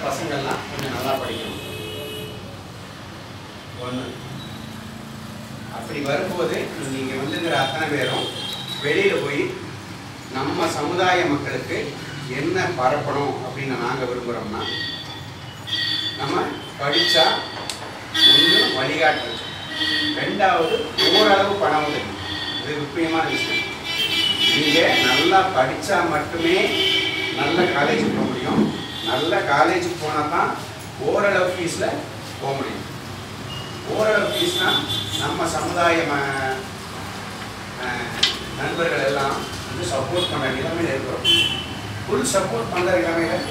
பசங்கள்லாம் கொஞ்சம் நல்லா படிக்கணும். ஒன்று அப்படி வரும்போது நீங்கள் வந்துங்கிற அத்தனை பேரும் வெளியில் போய் நம்ம சமுதாய மக்களுக்கு என்ன பரப்பணும் அப்படின்னு நாங்கள் விரும்புகிறோம்னா, நம்ம படித்தா ஒன்று வழிகாட்டு, ரெண்டாவது ஓரளவு பணம் உதவி. இது முக்கியமான விஷயம். நீங்கள் நல்லா படித்தா மட்டுமே நல்ல காலேஜுக்கு போக முடியும். நல்ல காலேஜுக்கு போனால் தான் ஓரளவு ஃபீஸில் போக முடியும். ஓரளவு ஃபீஸ்னால் நம்ம சமுதாய நண்பர்கள் எல்லாம் வந்து சப்போர்ட் பண்ணுற நிலைமையில் இருக்கிறோம். ஃபுல் சப்போர்ட் பண்ணுற நிலைமையில்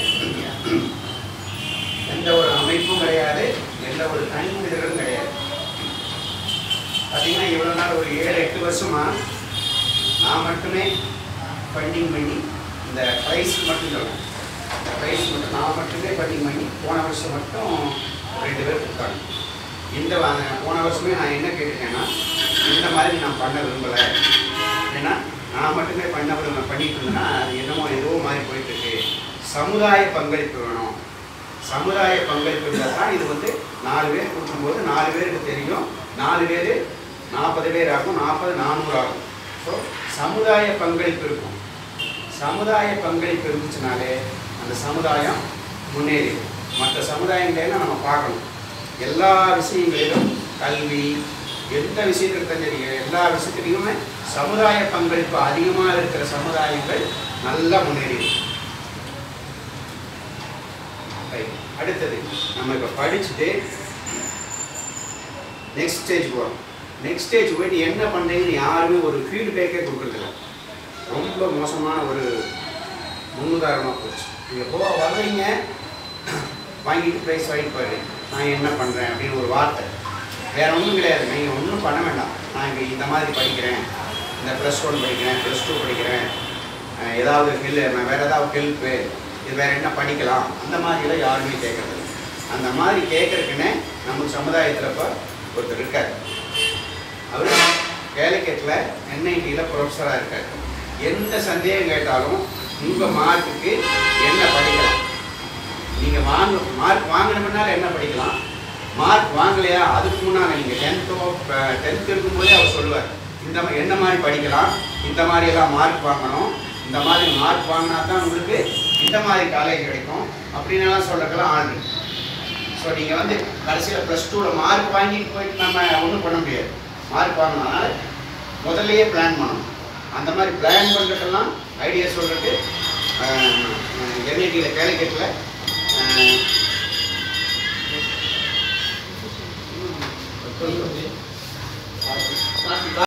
எந்த ஒரு அமைப்பும் கிடையாது, எந்த ஒரு தனி மனிதர்களும் கிடையாது. பார்த்தீங்கன்னா இவ்வளோ நாள் ஒரு 7-8 வருஷமாக நான் மட்டுமே ஃபண்டிங் பண்ணி இந்த ப்ரைஸ்க்கு மட்டும் சொல்லுவேன். இந்த ப்ரைஸ் மட்டும் நான் மட்டுமே ஃபண்டிங் பண்ணி போன வருஷம் மட்டும் 2 பேர் கொடுத்தாங்க. இந்த போன வருஷமே நான் என்ன கேட்டிருக்கேன்னா, இந்த மாதிரி நான் பண்ண விரும்பலை. ஏன்னா நான் மட்டுமே பண்ணிட்டு இருந்தேன்னா அது என்னமோ ஏதோ மாதிரி போயிட்டுருக்கு. சமுதாய பங்களிப்பு வேணும். சமுதாய பங்களிப்பு இருந்தால் தான் இது வந்து 4 பேர் கொடுக்கும்போது 4 பேருக்கு தெரியும். 4 பேர் 40 பேர் ஆகும், 40 400 ஆகும். ஸோ சமுதாய பங்களிப்பு இருக்கும். சமுதாய பங்களிப்பு இருந்துச்சுனாலே அந்த சமுதாயம் முன்னேறி மற்ற சமுதாயங்களெல்லாம் நம்ம பார்க்கணும். எல்லா விஷயங்களிலும் கல்வி, எந்த விஷயத்தில் தெரிஞ்ச எல்லா விஷயத்துலையுமே சமுதாய பங்களிப்பு அதிகமாக இருக்கிற சமுதாயங்கள் நல்லா முன்னேறி. அடுத்தது நம்ம இப்போ படிச்சுட்டு நெக்ஸ்ட் ஸ்டேஜ் போகிறோம். நெக்ஸ்ட் ஸ்டேஜ் போயிட்டு என்ன பண்ணுறீங்கன்னு யாருமே ஒரு ஃபீட்பேக்கே கொடுக்குறதில்ல. ரொம்ப மோசமான ஒரு முன்னுதாரணமாக போச்சு. நீங்கள் வர்றீங்க, வாங்கிட்டு ப்ரைஸ் வாங்கிட்டு போயிடு, நான் என்ன பண்ணுறேன் அப்படின்னு ஒரு வார்த்தை. வேறு ஒன்றும் கிடையாது. நீங்கள் ஒன்றும் பண்ண வேண்டாம். நான் இங்கே இந்த மாதிரி படிக்கிறேன், இந்த +1 படிக்கிறேன், +2 படிக்கிறேன், ஏதாவது நான் வேறு ஏதாவது ஹெல்ப்பு, இது வேறு என்ன படிக்கலாம், அந்த மாதிரிலாம் யாருமே கேட்குறது. அந்த மாதிரி கேட்குறதுக்குன்னே நமக்கு சமுதாயத்தில் இப்போ ஒருத்தர் இருக்கார். அவர் கேலிக்கட்டில் NITயில் ப்ரொஃபஸராக இருக்கார். எந்த சந்தேகம் கேட்டாலும் உங்கள் மார்க்குக்கு என்ன படிக்கலாம், நீங்கள் மார்க் வாங்கினோம்னால என்ன படிக்கலாம், மார்க் வாங்கலையா அதுக்கு முன்னாடி நீங்கள் 10th இருக்கும்போதே அவர் சொல்லுவார், இந்த என்ன மாதிரி படிக்கலாம், இந்த மாதிரியெல்லாம் மார்க் வாங்கணும், இந்த மாதிரி மார்க் வாங்கினா தான் உங்களுக்கு இந்த மாதிரி காலேஜ் கிடைக்கும் அப்படின்லாம் சொல்கிறதுக்கெல்லாம் ஆள் இருக்கு. ஸோ நீங்கள் வந்து கடைசியில் +2ல் மார்க் வாங்கிட்டு போயிட்டு நம்ம ஒன்றும் பண்ண முடியாது. மார்க் வாங்கினால முதல்லையே பிளான் பண்ணணும். அந்த மாதிரி பிளான் பண்ணுறதுக்கெல்லாம் ஐடியா சொல்கிறது NITயில் கேலிக்கட்டில்